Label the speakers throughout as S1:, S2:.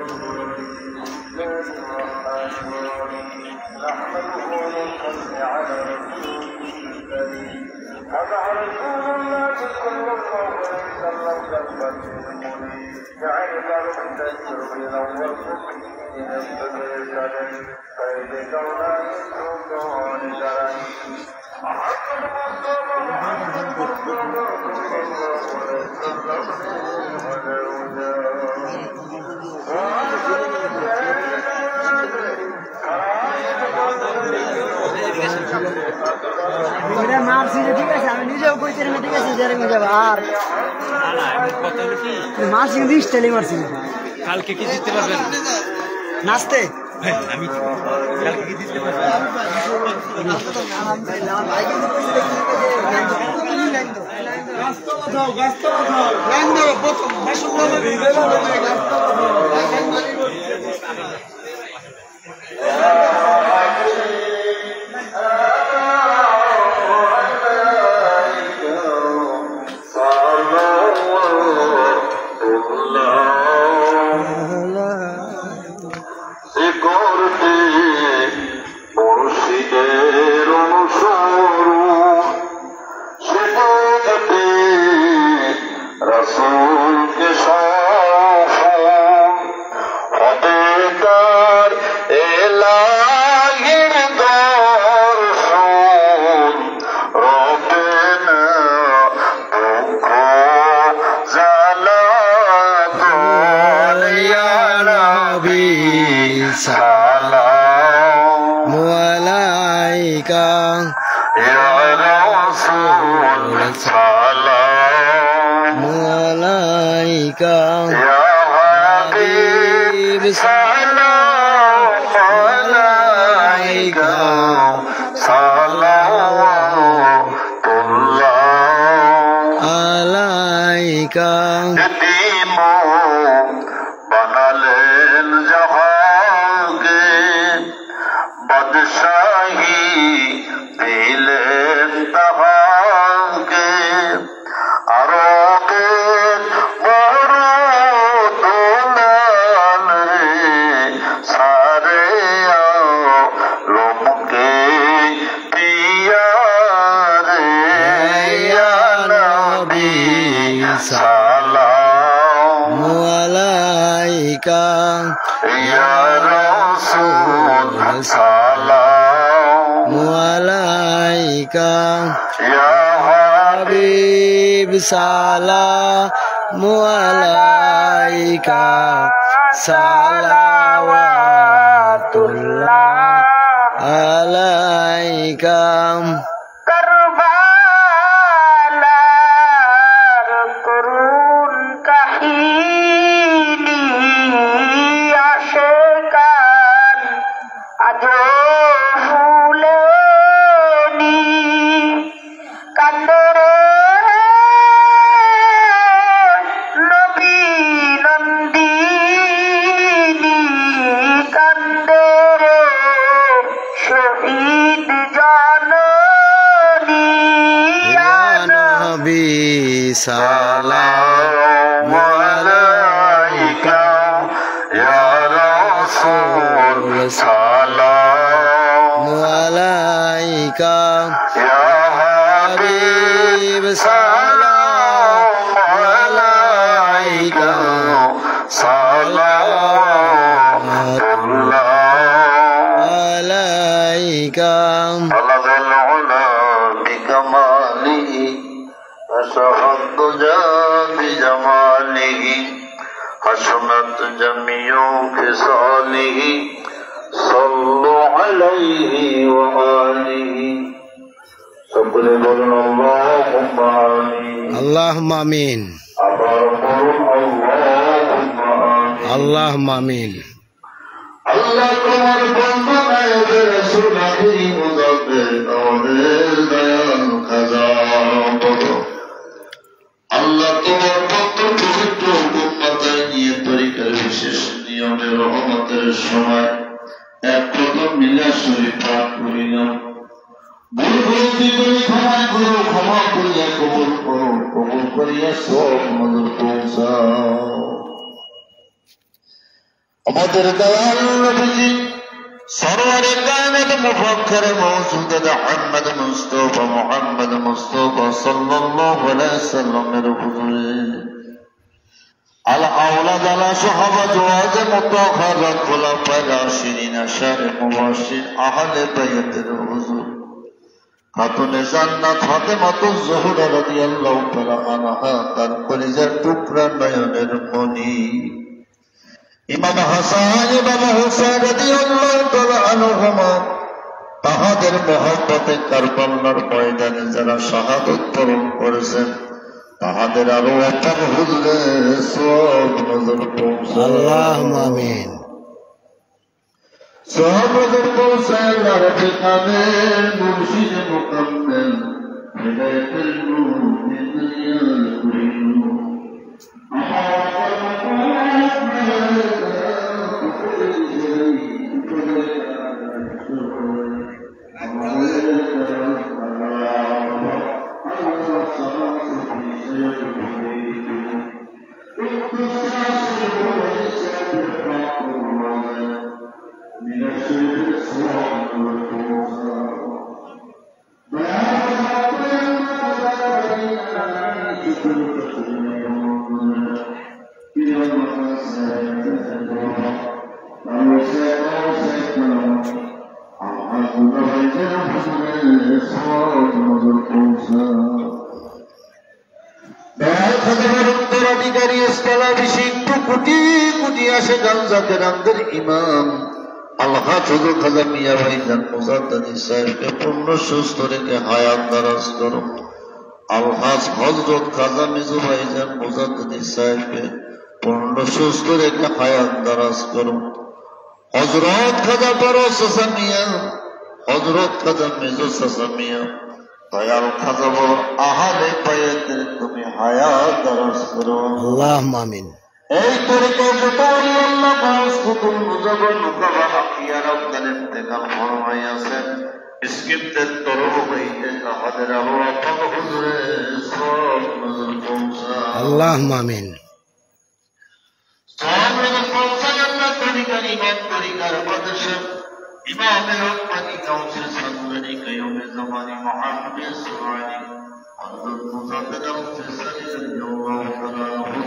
S1: মারছি ঠিক আছে, আমি নিজেও কইতে ঠিক আছে আর মারছি কিন্তু স্টাইলে মারছি।
S2: কালকে কি জিততে পারবেন?
S1: নাচতে
S2: আমি কালকে কি জিততে পারবেন?
S3: बनालेन जहां के बादशाही दिलेन तहां के आरोगे मोरो दुलान सारे लोम के पिया रे या नबी सलाम अलैका या रसूल सलाम अलैका या हबीब सलाम अलैका सलावतुल्लाह अलैका सलाम अलैका या रसूल सलाम अलैका या हबीब सलाम अलैका सलावतुल्लाह अलैका हसनत जमियों के सालिही सल्लु अलैहि व आलिही सबने बोलन अल्लाहुम्मा आमीन
S4: अल्लाहुम्मा आमीन अल्लाहुम्मा आमीन
S3: अल्लाह तुम्हार बंदा नायब रसूल आखिरी मुज़फ्फर अवलिल दयाल खजाना बोलो अल्लाह तुम्हार बंदा पवित्र उम्मतें ये तरीक़े विशेष नियमें रहमतेर समय एक कदम मिला शरीफ पाठ करिलाम भूल भूलती करी क्षमा करिया कबूल करिया सब मदद पहुंचाओ আমাদের দয়াল নবীজি সরওয়ারে কায়নাত মুফাক্কির মওজুদ মুহাম্মদ মুস্তাফা সাল্লাল্লাহু আলাইহি সাল্লামের হুজুরে আল আওলাদ আলা সাহাবাত ওয়াজ মুতাহারাত খুলাফায়ে রাশিদিন আশারে মুবাশশির আহলে বাইতের হুজুর খাতুনে জান্নাত ফাতেমাতুজ জোহরা রাদিয়াল্লাহু তাআলা আনহা তার কলিজার টুকরা নয়নের মণি ইমাম হাসান ইমাম হুসাইন রাদিয়াল্লাহু তাআলা আনহুমা তাহাদের মহব্বতে কারবালার ময়দানে যারা শাহাদাত বরণ করেছেন তাহাদের আরো অপার হুজুরে সওয়াব নজর পৌঁছায়
S1: আল্লাহুম্মা আমিন
S3: সওয়াব নজর পৌঁছায় আল্লাহ রাব্বুল কাদের মুর্শিদ মুকাম্মেল হিদায়াতুল নূর দুনিয়াল কুল্লু উত্তরাধিকারী স্থলাভিষিক্ত কোটি কোটি আসে গাঞ্জাকেরামদের ইমাম আলহাজ হুজুর খাজা মিয়া ভাইজান মুজাদ্দিদ সাহেবকে পূর্ণ সুস্থ রেখে হায়াত দারাজ করো। আলহাজ হযরত খাজা মিজু ভাইজান মুজাদ্দিদ সাহেবকে পূর্ণ সুস্থ রেখে হায়াত দারাজ করো। হযরত খাজা বড় চাচা মিয়া, হযরত খাজা মিজু চাচা মিয়া, দয়াল খাজা বড় আহলে বাইতের তুমি হায়াত দারাজ করো।
S1: আল্লাহুম্মা আমিন।
S3: এই তরিকা যতই আল্লাহ কুতুল মুজাবার নুকাবা হাকিয়ার আব্দাল ইন্তেকাল ফরমাই আছেন ইসকিপ্তের তরফ হইতে তাহাদের আল্লাহ পাক হুজুরে সওয়াব নজর পৌঁছায়।
S1: আল্লাহুম্মা আমিন।
S3: সওয়াব নজর পৌঁছায় আল্লাহ তরিকার ইমাম তরিকার বাদশা ইমামের রব্বানি গাউসে সাদরানি কায়ুমে জামানি মুহাম্মদ সুবহানি হযরত মুজাদ্দিদ আল-ফিসানি রাদিয়াল্লাহু তাআলা আনহু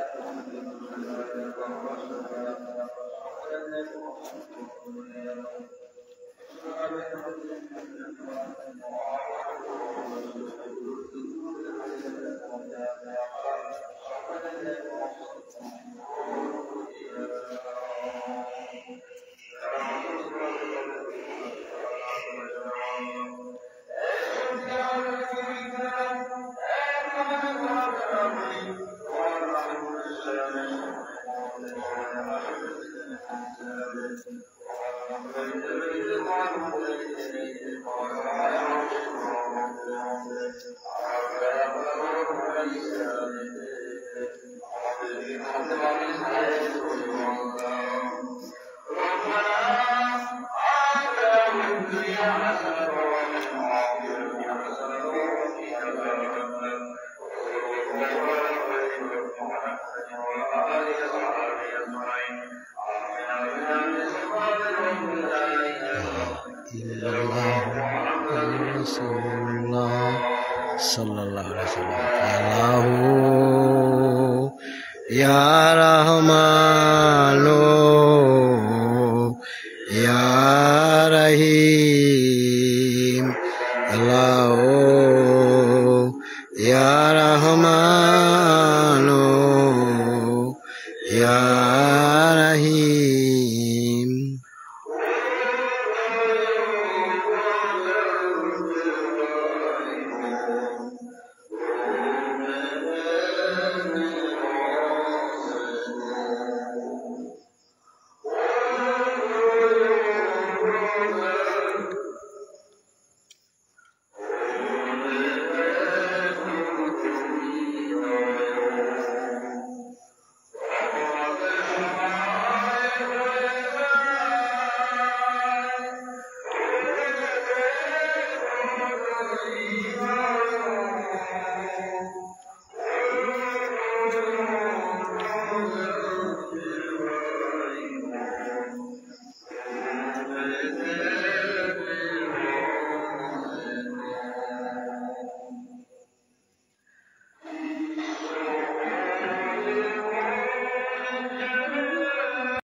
S4: sallallahu alaihi wasallam. Ya Rahmanu Ya Rahim, Allahu Ya Rahmanu Ya